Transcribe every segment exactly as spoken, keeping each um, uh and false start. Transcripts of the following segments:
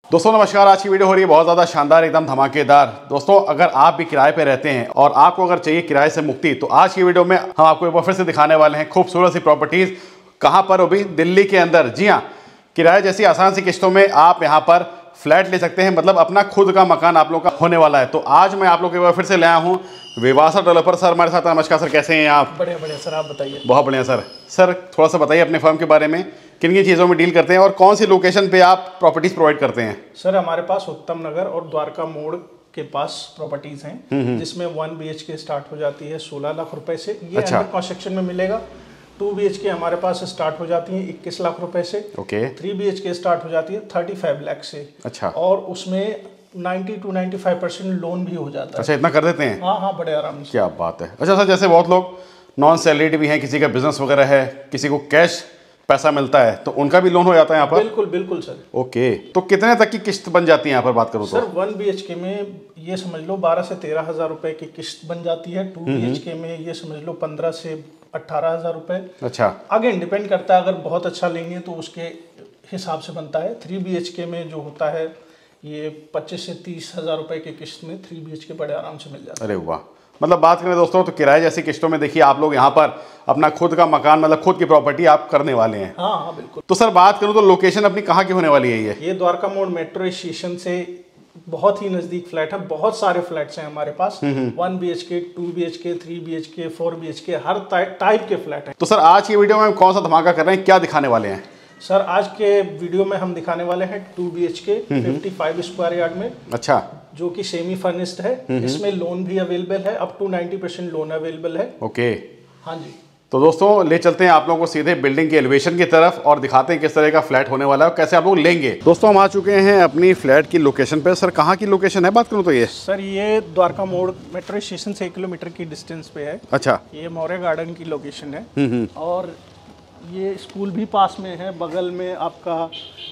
दोस्तों नमस्कार। आज की वीडियो हो रही है बहुत ज़्यादा शानदार, एकदम धमाकेदार। दोस्तों अगर आप भी किराए पे रहते हैं और आपको अगर चाहिए किराए से मुक्ति, तो आज की वीडियो में हम आपको एक बार फिर से दिखाने वाले हैं खूबसूरत सी प्रॉपर्टीज़। कहाँ पर? वो भी दिल्ली के अंदर। जी हाँ, किराए जैसी आसान सी किस्तों में आप यहाँ पर फ्लैट ले सकते हैं, मतलब अपना खुद का मकान आप लोग का होने वाला है। तो आज मैं आप लोग के बार फिर से ले आया हूँ विवासा डेवलपर। सर हमारे साथ। नमस्कार सर, कैसे हैं आप? बढ़िया बढ़िया सर, आप बताइए। बहुत बढ़िया सर। सर थोड़ा सा बताइए अपने फर्म के बारे में, किन किन चीज़ों में डील करते हैं और कौन सी लोकेशन पे आप प्रॉपर्टीज प्रोवाइड करते हैं? सर हमारे पास उत्तम नगर और द्वारका मोड़ के पास प्रॉपर्टीज हैं, जिसमें one B H K start हो जाती है सोलह लाख रुपए से। ये अच्छा। अंडर कंस्ट्रक्शन में मिलेगा। टू बी एच के हमारे पास स्टार्ट हो जाती है इक्कीस लाख रुपए से। Okay. Three B H K start हो जाती है थर्टी फाइव लाख से। अच्छा। और उसमें ninety to ninety five percent loan भी हो जाता है। अच्छा, इतना कर देते हैं? हाँ हाँ, बड़े आराम से। क्या बात है। अच्छा सर, जैसे बहुत लोग नॉन सैलरीड भी हैं, किसी का बिजनेस वगैरह है, किसी को कैश पैसा मिलता है, तो उनका भी लोन हो जाता है यहाँ पर? बिल्कुल बिल्कुल सर। ओके, तो कितने तक की किस्त बन जाती है यहाँ पर बात करूँ तो? सर वन बी एच के में ये समझ लो बारह से तेरह हजार रुपए की किस्त बन जाती है। टू बी एच के में ये समझ लो पंद्रह से अट्ठारह हजार रुपए। अच्छा। आगे डिपेंड करता है, अगर बहुत अच्छा लेंगे तो उसके हिसाब से बनता है। थ्री बी एच के में जो होता है ये पच्चीस से तीस हजार रुपए की किस्त में थ्री बी एच के बड़े आराम से मिल जाता है। अरे वाह। मतलब बात करें दोस्तों तो किराए जैसी किस्तों में देखिए आप लोग यहाँ पर अपना खुद का मकान, मतलब खुद की प्रॉपर्टी आप करने वाले हैं। हाँ हाँ बिल्कुल। तो सर बात करूँ तो लोकेशन अपनी कहाँ की होने वाली है ये? ये द्वारका मोड़ मेट्रो स्टेशन से बहुत ही नजदीक फ्लैट है। बहुत सारे फ्लैट्स हैं हमारे पास, one B H K, two B H K, three B H K, four B H K, हर टाइप के फ्लैट हैं। तो सर आज की वीडियो में हम कौन सा धमाका कर रहे हैं, क्या दिखाने वाले हैं? सर आज के वीडियो में हम दिखाने वाले हैं two B H K fifty five square yard में। अच्छा। जो कि सेमी फर्निश्ड है। इसमें लोन भी अवेलेबल है, up to ninety percent loan available है। ओके। हाँ जी। तो दोस्तों ले चलते हैं आप लोगों को सीधे बिल्डिंग के एलिवेशन की तरफ और दिखाते हैं किस तरह का फ्लैट होने वाला है और कैसे आप लोग लेंगे। दोस्तों हम आ चुके हैं अपनी फ्लैट की लोकेशन पे। सर कहाँ की लोकेशन है बात करूँ तो ये? सर ये द्वारका मोड़ मेट्रो स्टेशन से एक किलोमीटर की डिस्टेंस पे है। अच्छा। ये मौर्य गार्डन की लोकेशन है और ये स्कूल भी पास में है। बगल में आपका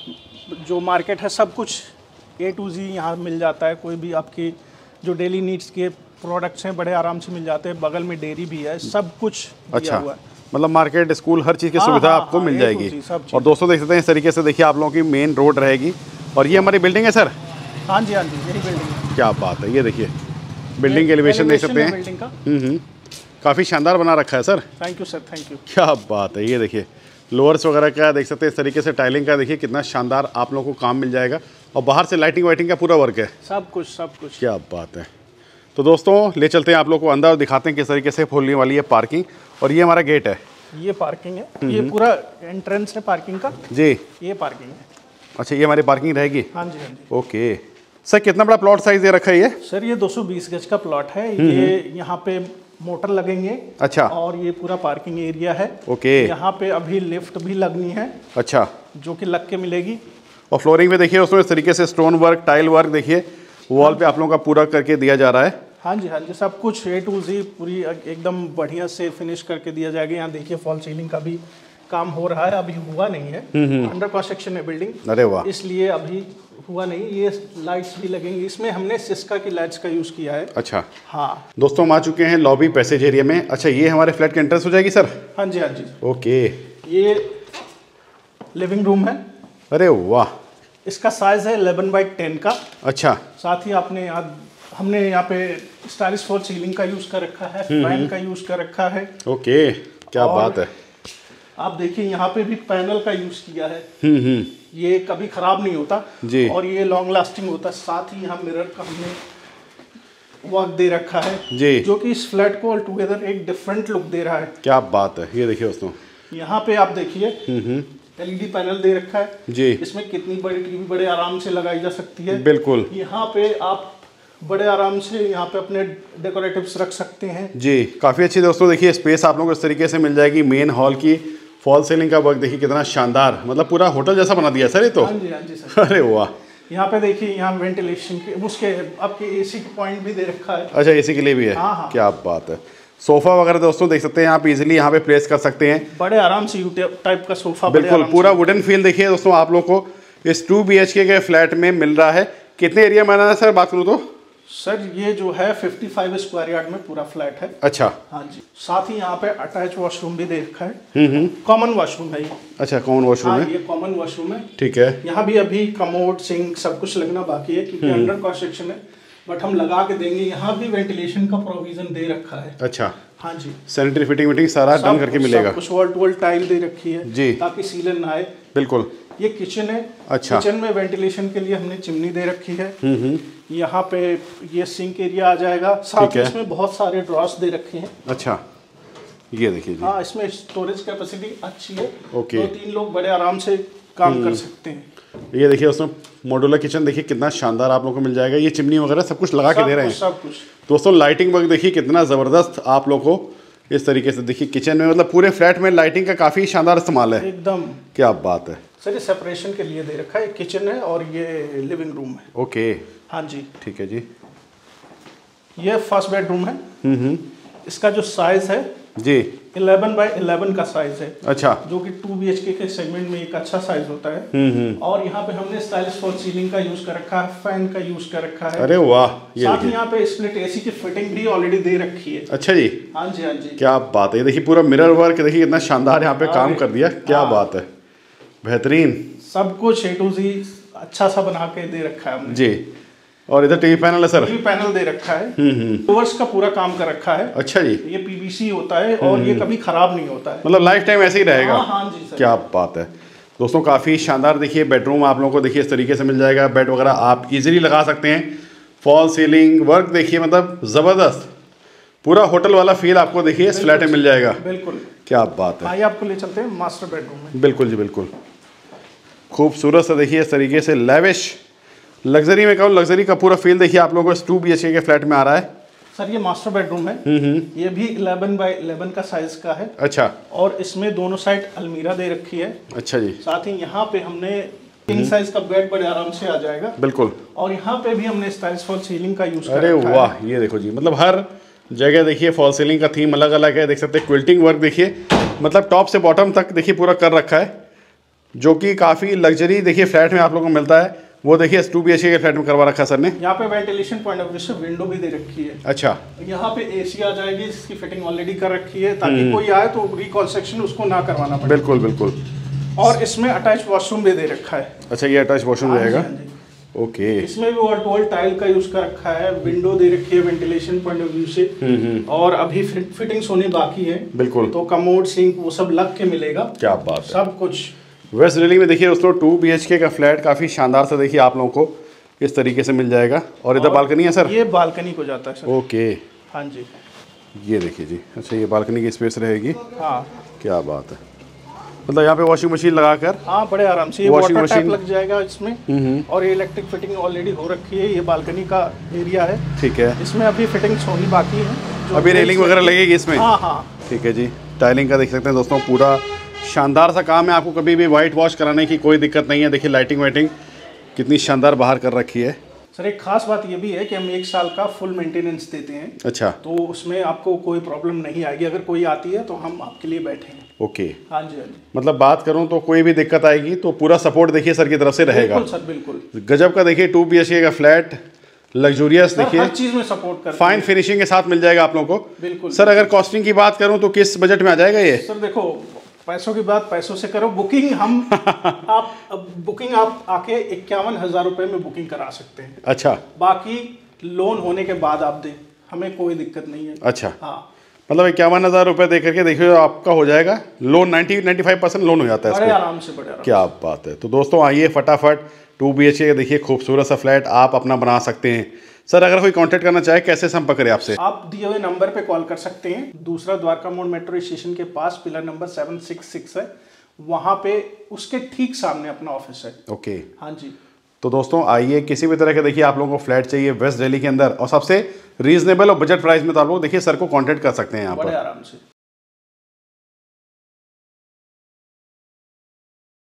जो मार्केट है, सब कुछ ए टू जी यहाँ मिल जाता है। कोई भी आपकी जो डेली नीड्स के प्रोडक्ट्स हैं बड़े आराम से मिल जाते हैं। बगल में डेयरी भी है, सब कुछ अच्छा हुआ है। मतलब मार्केट, स्कूल, हर चीज़ की हाँ, सुविधा हाँ, आपको हाँ, मिल जाएगी। और दोस्तों देख सकते हैं इस तरीके से देखिए आप लोगों की मेन रोड रहेगी और ये हमारी बिल्डिंग है सर। हाँ जी हाँ जी, यही बिल्डिंग है। क्या बात है। ये देखिए बिल्डिंग के एलिवेशन देख सकते हैं। बिल्डिंग का हम्म काफ़ी शानदार बना रखा है sir. Thank you sir, thank you. क्या बात है। ये देखिए लोअर्स वगैरह का देख सकते हैं इस तरीके से, टाइलिंग का देखिए कितना शानदार आप लोगों को काम मिल जाएगा और बाहर से लाइटिंग वाइटिंग का पूरा वर्क है। सब कुछ सब कुछ। क्या बात है। तो दोस्तों ले चलते हैं आप लोग को अंदर और दिखाते हैं किस तरीके से खोलने वाली है पार्किंग। और ये हमारा गेट है। ये पार्किंग है, ये पूरा एंट्रेंस है पार्किंग का जी। ये पार्किंग है। अच्छा, ये हमारी पार्किंग रहेगी। हाँ जी हाँ जी। ओके सर, कितना बड़ा प्लॉट साइज दे रखा है ये? सर ये दो सौ बीस गज का प्लॉट है। ये यहाँ पे मोटर लगेंगे। अच्छा। और ये पूरा पार्किंग एरिया है। ओके। यहाँ पे अभी लिफ्ट भी लगनी है। अच्छा। जो कि लग के मिलेगी। और फ्लोरिंग पे देखिए उसमें इस तरीके से स्टोन वर्क, टाइल वर्क देखिए वॉल पे आप लोगों का पूरा करके दिया जा रहा है। हाँ जी हाँ जी, सब कुछ ए टू जी पूरी एकदम बढ़िया से फिनिश करके दिया जाएगा। यहाँ देखिए फॉल सीलिंग का भी काम हो रहा है, अभी हुआ नहीं है। अंडर कंस्ट्रक्शन है बिल्डिंग। अरे वाह। इसलिए अभी हुआ नहीं। ये लाइट्स भी लगेंगी इसमें, हमने सिस्का की लाइट्स का यूज किया है। अच्छा। हाँ दोस्तों हम आ चुके हैं लॉबी पैसेज एरिया में। अच्छा, ये हमारे फ्लैट की एंट्रेंस हो जाएगी सर? हाँ जी हाँ जी। ओके। ये लिविंग रूम है। अरे वाह। इसका साइज है इलेवन बाई टेन का। अच्छा। साथ ही आपने यहाँ हमने यहाँ पे स्टाइलिश फॉल सीलिंग का यूज कर रखा है, फैन का यूज कर रखा है। ओके, क्या बात है। आप देखिए यहाँ पे भी पैनल का यूज किया है। हम्म हम्म ये कभी खराब नहीं होता जी। और ये लॉन्ग लास्टिंग होता है। साथ ही यहाँ मिरर का हमने वर्क दे रखा है जी, जो कि इस फ्लैट को ऑल टुगेदर एक डिफरेंट लुक दे रहा है। क्या बात है। ये देखिए दोस्तों यहाँ पे आप देखिए एलईडी पैनल दे रखा है जी। इसमें कितनी बड़ी टीवी बड़े आराम से लगाई जा सकती है। बिल्कुल। यहाँ पे आप बड़े आराम से यहाँ पे अपने डेकोरेटिव्स रख सकते हैं जी। काफ़ी अच्छी दोस्तों देखिए स्पेस आप लोगों को इस तरीके से मिल जाएगी। मेन हॉल की फॉल सीलिंग का वर्क देखिए कितना शानदार, मतलब पूरा होटल जैसा बना दिया सर ये तो। हाँ जी हाँ जी सर। अरे वाह। यहाँ पे देखिए यहाँ वेंटिलेशन के उसके आपके एसी के पॉइंट भी दे रखा है। अच्छा, एसी के लिए भी है। हाँ हाँ। क्या बात है। सोफा वगैरह दोस्तों देख सकते हैं आप इजीली यहाँ पे प्लेस कर सकते हैं। बड़े आराम से यू टाइप का सोफा। बिल्कुल पूरा वुडन फील देखिए दोस्तों आप लोग को इस two B H K flat में मिल रहा है। कितने एरिया में है सर बात करूँ तो? सर ये जो है पचपन स्क्वायर यार्ड में पूरा फ्लैट है। अच्छा। हाँ जी, साथ ही यहाँ पे अटैच वॉशरूम भी दे रखा है। हम्म कॉमन वॉशरूम है ये। अच्छा, कॉमन वॉशरूम हाँ, है। ये कॉमन वॉशरूम है। ठीक है। यहाँ भी अभी कमोड सिंक सब कुछ लगना बाकी है क्योंकि अंडर कंस्ट्रक्शन है, बट हम लगा के देंगे। यहाँ भी वेंटिलेशन का प्रोविजन दे रखा है। अच्छा। हाँ जी, सैनिटरी फिटिंग विटिंग सारा डन करके मिलेगा। कुछ वॉल टू वॉल टाइल दे रखी है जी, ताकि सीलन ना आए। बिल्कुल। ये किचन है। अच्छा। किचन में वेंटिलेशन के लिए हमने चिमनी दे रखी है। हम्म यहाँ पे ये सिंक एरिया आ जाएगा, साथ ही इसमें बहुत सारे ड्रॉर्स दे रखे हैं। अच्छा, ये देखिए जी। हाँ, इसमें स्टोरेज कैपेसिटी अच्छी है। ओके। दो तीन लोग बड़े आराम से काम कर सकते हैं। ये देखिए उसमें मॉड्यूलर किचन देखिए कितना शानदार आप लोगों को मिल जाएगा। ये चिमनी वगैरह सब कुछ लगा के दे रहे हैं। सब कुछ। दोस्तों लाइटिंग वर्क देखिए कितना ज़बरदस्त आप लोगों को इस तरीके से देखिए किचन में, मतलब पूरे फ्लैट में लाइटिंग का काफ़ी शानदार इस्तेमाल है। एकदम। क्या बात है सर, ये सेपरेशन के लिए दे रखा है। किचन है और ये लिविंग रूम है। ओके। हाँ जी, ठीक है जी। ये फर्स्ट बेडरूम है। हम्म इसका जो साइज है जी, ग्यारह बाय ग्यारह का साइज है। अच्छा। जो कि टू बी एच के के सेगमेंट में एक अच्छा साइज होता है। हम्म और यहाँ पे हमने स्टाइलिश फॉल सीलिंग का यूज कर रखा है, फैन का यूज कर रखा है। अरे वाह। ये साथ ही यहाँ पे स्प्लिट एसी की फिटिंग भी ऑलरेडी दे रखी है। अच्छा जी। हाँ जी, हाँ जी। क्या बात है। देखिए पूरा मिरर वर्क देखिए कितना शानदार यहाँ पे काम कर दिया। क्या हाँ। बात है, बेहतरीन। सब कुछ ए टू जी अच्छा सा बना के दे रखा है हमने जी। और इधर टीवी पैनल है सर। टीवी पैनल दे रखा है। हम्म डोर्स का पूरा काम कर रखा है। अच्छा जी। ये पीवीसी होता है और ये कभी खराब नहीं होता है, मतलब लाइफ टाइम ऐसे ही रहेगा। हाँ, हाँ जी सर। क्या बात है दोस्तों, काफ़ी शानदार देखिए बेडरूम आप लोगों को देखिए इस तरीके से मिल जाएगा। बेड वगैरह आप इजीली लगा सकते हैं। फॉल सीलिंग वर्क देखिए मतलब ज़बरदस्त, पूरा होटल वाला फील आपको देखिए इस फ्लैट में मिल जाएगा। बिल्कुल। क्या बात है। आइए आपको ले चलते हैं मास्टर बेडरूम में। बिल्कुल जी, बिल्कुल। खूबसूरत से देखिए इस तरीके से लेविश लग्जरी में कहूँ, लग्जरी का पूरा फील देखिए आप लोगों को इस two B H K flat में आ रहा है। सर ये मास्टर बेडरूम है। ये भी ग्यारह बाय ग्यारह का साइज का है। अच्छा। और इसमें दोनों साइड अलमीरा दे रखी है। अच्छा जी। साथ ही यहाँ पे हमने किंग साइज का बेड बड़े आराम से आ जाएगा। बिल्कुल। और यहाँ पे भी हमने स्टाइलिश फॉल सीलिंग का यूज कर अरे रखा है। वाह, ये देखो जी, मतलब हर जगह देखिए फॉल सीलिंग का थीम अलग अलग है। देख सकते हैं क्विल्टिंग वर्क देखिए, मतलब टॉप से बॉटम तक देखिए पूरा कर रखा है, जो कि काफ़ी लग्जरी देखिए फ्लैट में आप लोगों को मिलता है। वो देखिए two B H K flat में करवा रखा है सर ने। यहाँ पे वेंटिलेशन पॉइंट ऑफ व्यू से विंडो भी दे रखी है। अच्छा। यहाँ पे एसी आ जाएगी, जिसकी फिटिंग ऑलरेडी कर रखी है ताकि कोई आए तो रिकंस्ट्रक्शन उसको ना करवाना पड़े। बिल्कुल बिल्कुल। और इसमें अटैच वॉशरूम भी दे रखा है। अच्छा, ये अटैच वॉशरूम रहेगा। ओके। इसमें भी वॉल टू वॉल टाइल का यूज कर रखा है। विंडो दे रखी है वेंटिलेशन पॉइंट ऑफ व्यू से। और अभी फिट, फिटिंग्स होनी बाकी है। बिल्कुल। तो कमोड सिंक वो सब लग के मिलेगा। क्या बात है। सब कुछ वेस्ट दिल्ली में देखिए दोस्तों टू बी एच के का फ्लैट काफ़ी शानदार से देखिए आप लोगों को इस तरीके से मिल जाएगा। और इधर बालकनी है सर। ये बालकनी को जाता है सर। ओके। हाँ जी, ये देखिए जी। अच्छा, ये बालकनी की स्पेस रहेगी। हाँ। क्या बात है, मतलब यहाँ पे वॉशिंग मशीन लगाकर हाँ बड़े आराम से ये वॉशिंग वाटर टैप मशीन लग जाएगा इसमें। और ये इलेक्ट्रिक फिटिंग ऑलरेडी हो रखी है। ये बालकनी का एरिया है। ठीक है। इसमें अभी फिटिंग्स होनी बाकी है। अभी रेलिंग वगैरह लगेगी इसमें। हाँ हाँ। ठीक है जी। टाइलिंग का देख सकते हैं दोस्तों, पूरा शानदार सा काम है। आपको कभी भी वाइट वॉश कराने की कोई दिक्कत नहीं है। देखिए लाइटिंग वाइटिंग कितनी शानदार बाहर कर रखी है। सर एक खास बात ये भी है कि हम एक साल का फुल मेंटेनेंस देते हैं। अच्छा। तो उसमें आपको कोई प्रॉब्लम नहीं आएगी। अगर कोई आती है तो हम आपके लिए बैठे हैं। ओके। हाँ जी, हाँ जी। मतलब बात करूं तो कोई भी दिक्कत आएगी तो पूरा सपोर्ट देखिए सर की तरफ से रहेगा। बिल्कुल सर, बिल्कुल। गजब का देखिए टू बी एच के का फ्लैट, लग्जूरियस देखिए, हर चीज में सपोर्ट करते फाइन फिनिशिंग के साथ मिल जाएगा आप लोगों को। बिल्कुल। सर अगर कॉस्टिंग की बात करूं तो किस बजट में आ जाएगा ये? सर देखो, पैसों की बात पैसों से करो। बुकिंग हम आप अब बुकिंग आप आके इक्यावन हजार रुपए में बुकिंग करा सकते हैं। अच्छा। बाकी लोन होने के बाद आप दें, हमें कोई दिक्कत नहीं है। अच्छा। हाँ, मतलब इक्यावन हजार रुपये दे करके देखिए आपका हो जाएगा loan. Ninety ninety five percent loan हो जाता है बड़े इसको। आराम से, बड़े आराम। क्या बात है। तो दोस्तों आइए फटाफट टू बी एच के देखिए खूबसूरत सा फ्लैट आप अपना बना सकते हैं। सर अगर कोई कांटेक्ट करना चाहे कैसे संपर्क करें आपसे? आप दिए हुए नंबर पे कॉल कर सकते हैं। दूसरा द्वारका मोड़ मेट्रो स्टेशन के पास pillar number seven six six है, वहां पे उसके ठीक सामने अपना ऑफिस है। ओके। हाँ जी। तो दोस्तों आइए, किसी भी तरह के देखिए आप लोगों को फ्लैट चाहिए वेस्ट दिल्ली के अंदर और सबसे रीजनेबल और बजट प्राइस में, तो आप लोग देखिए सर को कांटेक्ट कर सकते हैं यहाँ बड़े पर। आराम से।